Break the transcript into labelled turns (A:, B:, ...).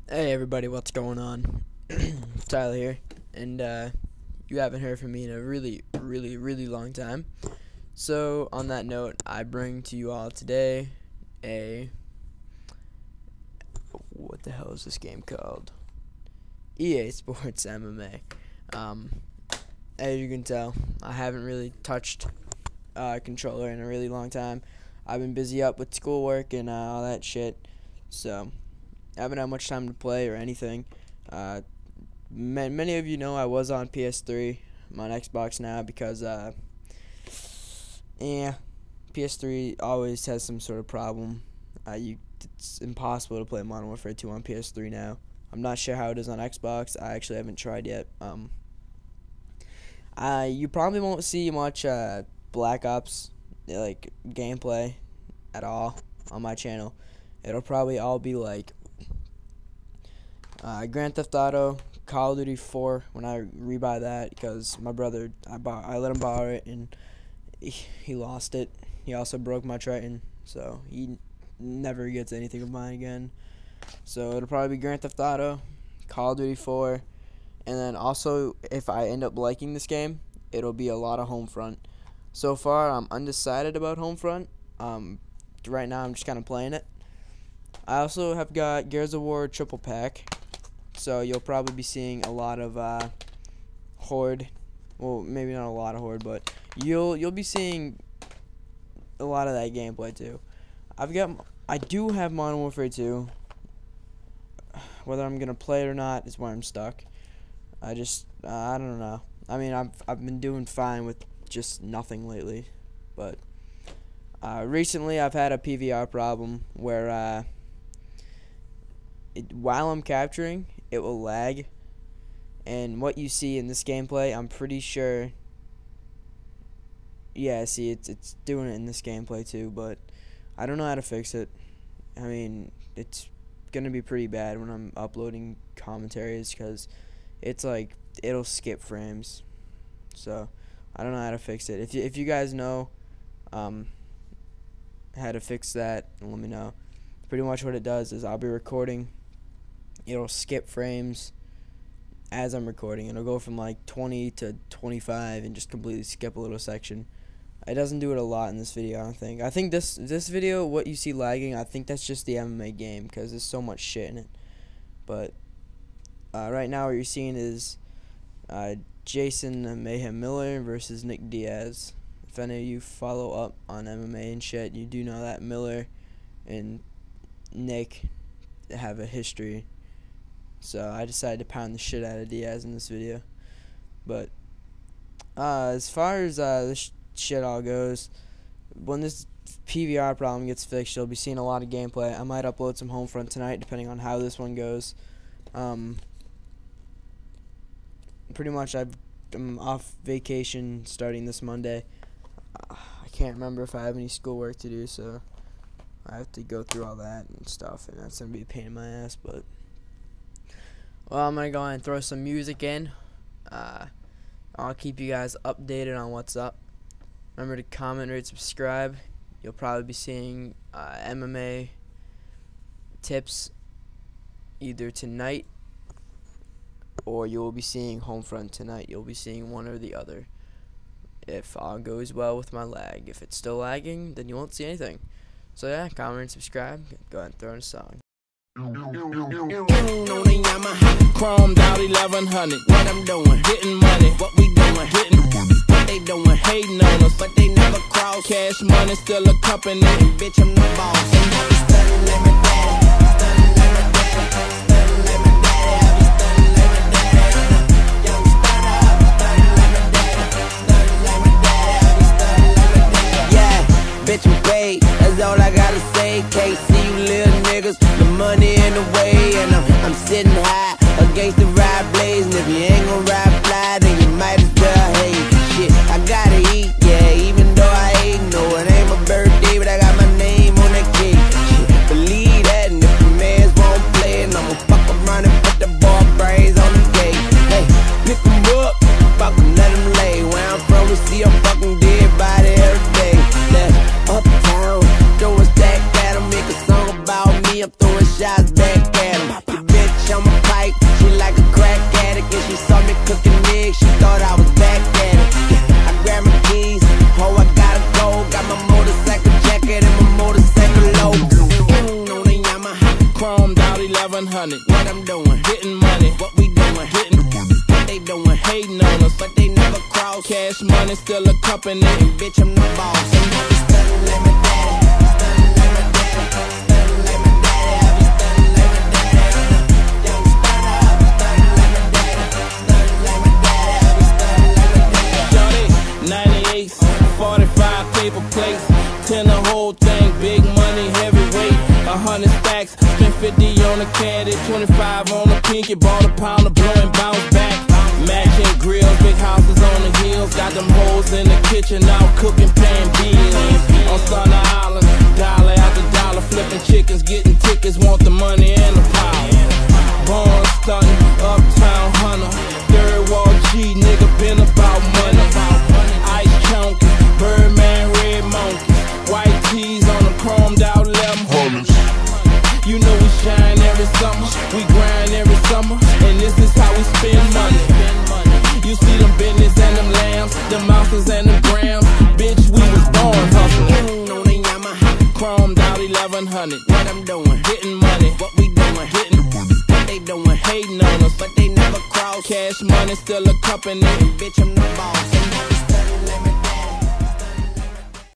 A: Hey everybody, what's going on? Tyler here, and you haven't heard from me in a really long time. So on that note, I bring to you all today what the hell is this game called? EA Sports MMA. As you can tell, I haven't really touched a controller in a really long time. I've been busy up with schoolwork and all that shit, so I haven't had much time to play or anything. Many of you know I was on PS3. I'm on Xbox now because, PS3 always has some sort of problem. It's impossible to play Modern Warfare 2 on PS3 now. I'm not sure how it is on Xbox. I actually haven't tried yet. You probably won't see much Black Ops like gameplay at all on my channel. It'll probably all be like Grand Theft Auto, Call of Duty 4 when I rebuy that, because my brother, I let him borrow it and he lost it. He also broke my Triton, so he never gets anything of mine again. So it'll probably be Grand Theft Auto, Call of Duty 4, and then also if I end up liking this game, it'll be a lot of Homefront. So far I'm undecided about Homefront. Right now I'm just kind of playing it. I also have got Gears of War triple pack. So you'll probably be seeing a lot of Horde. Well, maybe not a lot of Horde, but you'll be seeing a lot of that gameplay too. I do have Modern Warfare 2. Whether I'm gonna play it or not is where I'm stuck. I don't know. I mean, I've been doing fine with just nothing lately, but recently I've had a PVR problem where while I'm capturing, it will lag, and what you see in this gameplay, I'm pretty sure, yeah, see, it's doing it in this gameplay too, but I don't know how to fix it. I mean, it's gonna be pretty bad when I'm uploading commentaries, because it's like, it'll skip frames, so I don't know how to fix it. If you guys know how to fix that, let me know. Pretty much what it does is I'll be recording, it'll skip frames as I'm recording. It'll go from like 20 to 25 and just completely skip a little section. It doesn't do it a lot in this video, I don't think. I think this video, what you see lagging, I think that's just the MMA game, because there's so much shit in it. But right now what you're seeing is Jason Mayhem Miller versus Nick Diaz. If any of you follow up on MMA and shit, you do know that Miller and Nick have a history. So I decided to pound the shit out of Diaz in this video. But as far as this shit all goes, when this PVR problem gets fixed, you'll be seeing a lot of gameplay. I might upload some Homefront tonight, depending on how this one goes. Pretty much I'm off vacation starting this Monday. I can't remember if I have any schoolwork to do, so I have to go through all that and stuff, and that's going to be a pain in my ass, but well, I'm going to go ahead and throw some music in. I'll keep you guys updated on what's up. Remember to comment, rate, subscribe. You'll probably be seeing MMA tips either tonight, or you'll be seeing Homefront tonight. You'll be seeing one or the other, if all goes well with my lag. If it's still lagging, then you won't see anything. So yeah, comment and subscribe. Go ahead and throw in a song.
B: On the Yamaha, chromed out 1100. What I'm doing, getting money. What we doing, getting money. What they doing, hating on us, but they never cross. Cash money still a company, and bitch I'm the boss. And I be stunning like my daddy, stunning like my daddy, stunning like my daddy. I be stunning like my daddy. Young stunner, I be stunning like my daddy, stunning like my daddy. I be stunning like my daddy. Yeah, bitch I'm paid, that's all I gotta say. Can't see you little niggas. Money in the way, and I'm sitting high against the ride blaze. And if you ain't gon' ride fly, then you might as well hate. Shit, I gotta eat, yeah, even though I ain't no, it ain't my birthday, but I got my name on that cake. Shit, believe that, and if the mans won't play, and I'ma fuck around and put the ball brains on the gate. Hey, pick 'em up, fuck 'em, let 'em lay. Where I'm from, we see a fucking dead body every day. That's uptown, throw a stack at 'em, make a song about me. I'm throwing shots back at him. Your bitch chromed out 1100. What I'm doing, getting money. What we doing, getting money. What they doing, hating on us, but they never cross. Cash money still a company, and bitch I'm the boss. And I be stunning like my daddy, stunning like my daddy, stunning like my daddy. I be stunning like my daddy. Young stunner, I be stunning like my daddy, stunning like my daddy. I be stunning like my daddy. Shorty, 98s, 45 paper plates, 10 the whole thing, big money, heavyweight. 100 stacks, spent 50 on the caddy, 25 on the pinky, bought a pound of blow and bounce back. Matching grills, big houses on the hills, got them hoes in the kitchen, out cooking, paying bills. On Thunder Island, dollar after dollar, flipping chickens, getting tickets, want the money and the power. Born stunting, uptown hunter, third wall G, nigga been about money. Ice chunky, Birdman, red monkey, white tees on the chromed out 1100. You know we shine every summer, we grind every summer, and this is how we spend money. You see them business and them lambs, them ounces and them grams. Bitch, we was born hustling. On the Yamaha, chromed out 1100. What I'm doing, getting money. What we doing, getting money. What they doing, hating on us, but they never cross. Cash money still a company, and bitch I'm the boss.